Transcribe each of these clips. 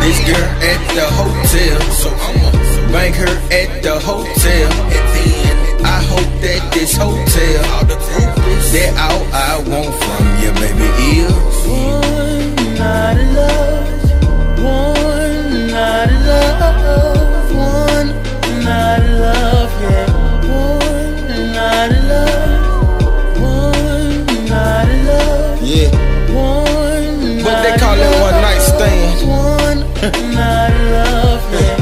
this girl at the hotel, so I'ma bang her at the hotel. And then I hope that this hotel, all the groupies, that all I want from you, baby, is one night of love, one night of love, one night of love, yeah. One night of love, one night of love, yeah. One but they call it one night stand. One night of love, yeah.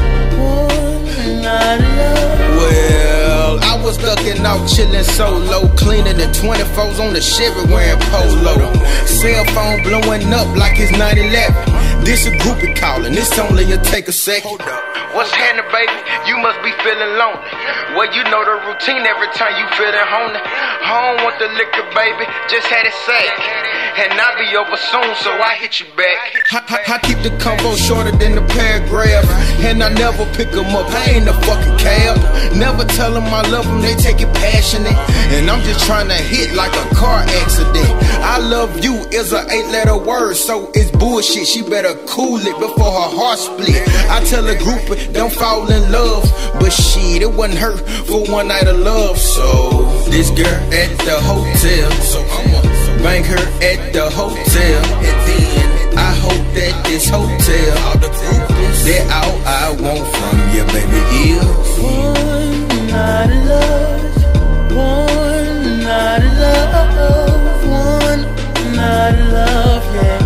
One night of love. Well, I was ducking out, chillin' solo, cleaner than 24s on the Chevy wearing polo. Cell phone blowing up like it's 9/11. This a groupie calling, it's only a take a second. What's happening, baby? You must be feeling lonely. Well, you know the routine every time you feeling honey. I don't want the liquor, baby, just had it sack. And I'll be over soon, so I hit you back. I keep the combo shorter than the paragraph, and I never pick them up, I ain't a fucking cab. Never tell them I love them, they take it passionate. And I'm just trying to hit like a car accident. I love you is a 8-letter word, so it's bullshit. She better cool it before her heart split. I tell a group, don't fall in love, but shit, it wasn't her for one night of love. So this girl at the hotel, so I'ma bang her at the hotel. And then I hope that this hotel, all the groupies, that all I want from you, baby, is one night of love, one night of love, one night of love, yeah.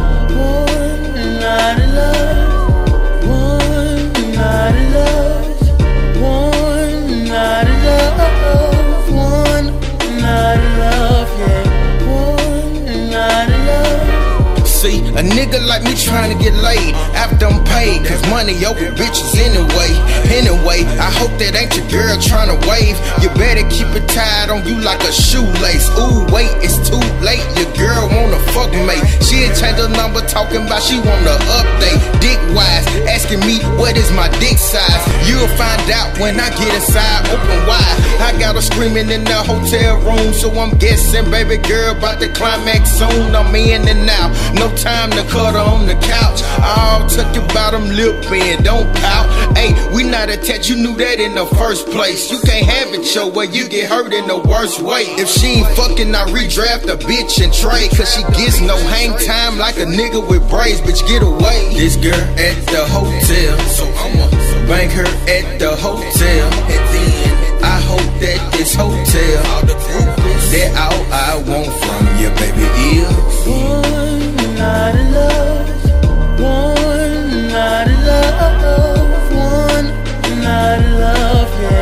One night of love, one night of love, one night of love, one night of love, yeah. One night of love. See, a nigga like me trying to get laid after I'm paid, cause money over bitches anyway. Anyway, I hope that ain't your girl trying to wave. You better keep it tied on you like a shoelace. Ooh, wait, it's too late. Your girl wanna fuck me. She'll change her number talking about she wanna update. Dick wise, asking me what is my dick size. You'll find out when I get inside, open wide. I got her screaming in the hotel room, so I'm guessing baby girl about to climax soon. I'm in and out, no time to cut her on the couch. I'll tuck your bottom lip in, don't pout. Hey, we not attached, you knew that in the first place. You can't have it your way, you get hurt in the worst way. If she ain't fucking, I redraft a bitch and trade, cause she gets no hang time like a nigga with braids, bitch, get away. This girl at the hotel, so I'ma bang her at the hotel. And then I hope that this hotel, all the groupies, that all I want from you, baby, is one night of love, one night of love, one night of love, yeah.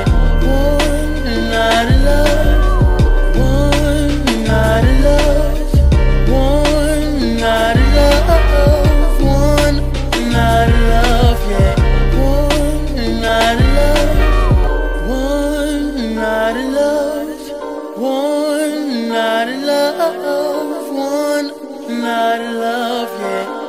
One night of love, one night of love, one night of love, one night of love, yeah. One night of love, one night of love, one night of love, one night of love, yeah.